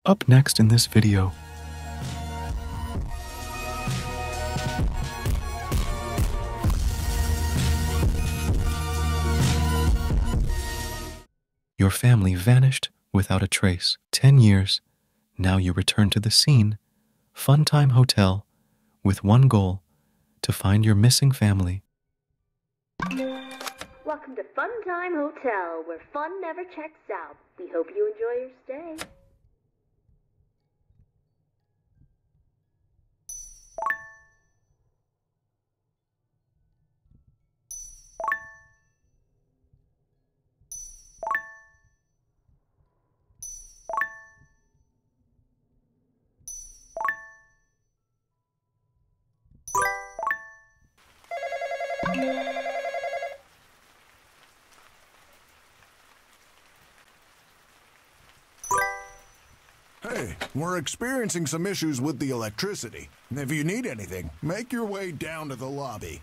Up next in this video. Your family vanished without a trace. 10 years. Now you return to the scene. Funtime Hotel, with one goal: to find your missing family. Welcome to Funtime Hotel, where fun never checks out. We hope you enjoy your stay. Hey, we're experiencing some issues with the electricity. If you need anything, make your way down to the lobby.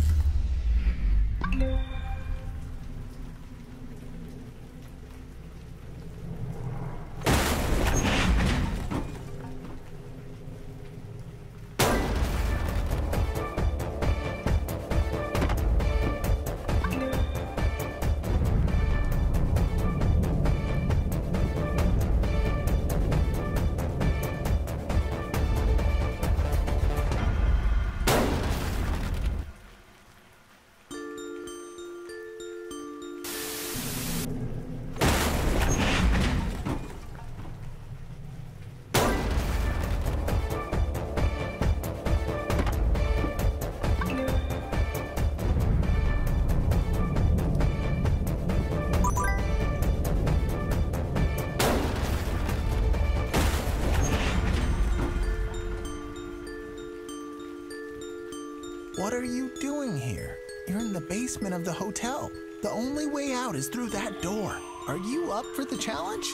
What are you doing here? You're in the basement of the hotel. The only way out is through that door. Are you up for the challenge?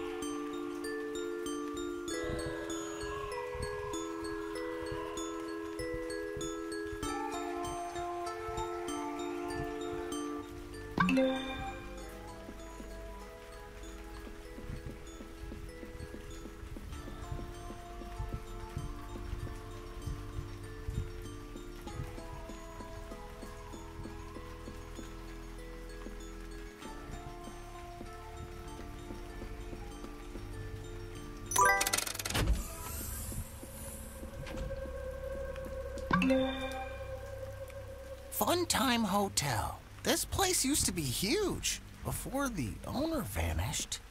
Funtime Hotel. This place used to be huge before the owner vanished.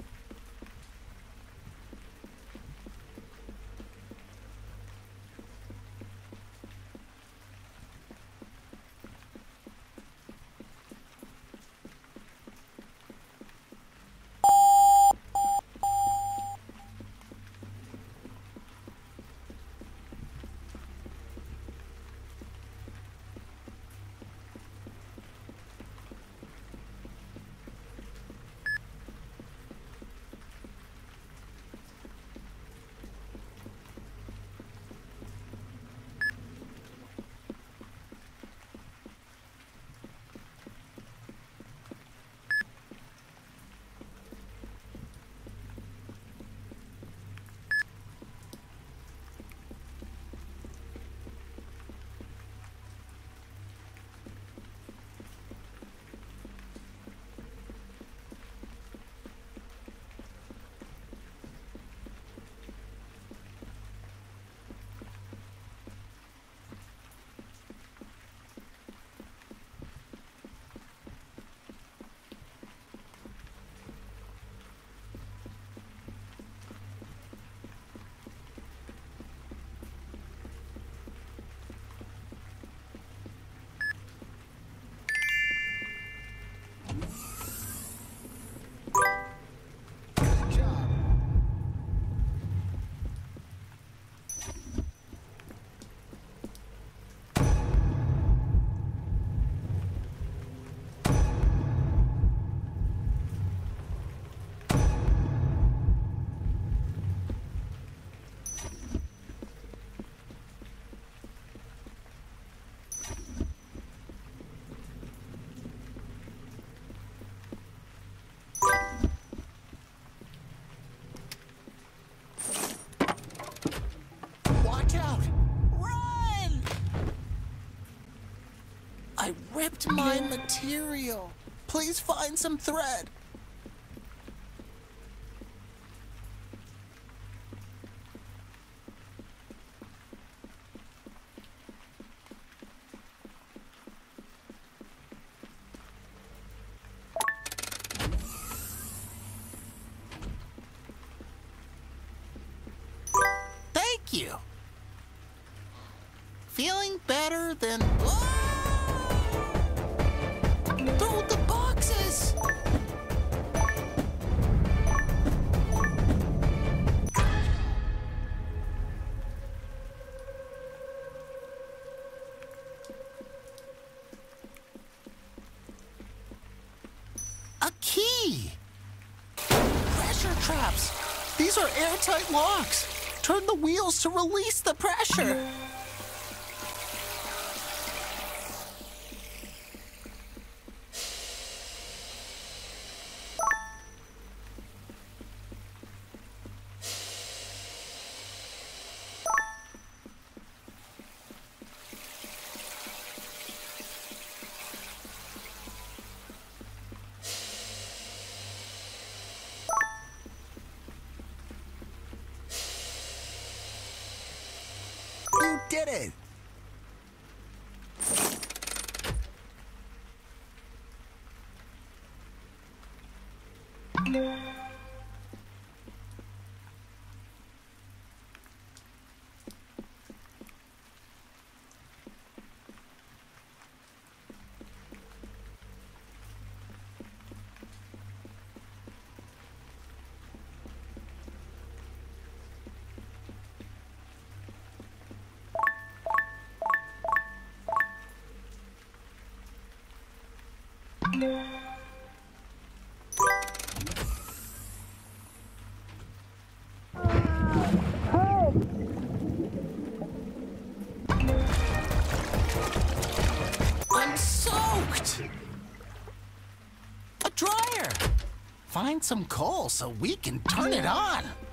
ripped my material. Please find some thread. Thank you. Feeling better than... Throw the boxes! A key! Pressure traps! These are airtight locks! Turn the wheels to release the pressure! You did it! I'm soaked! A dryer! Find some coal so we can turn it on.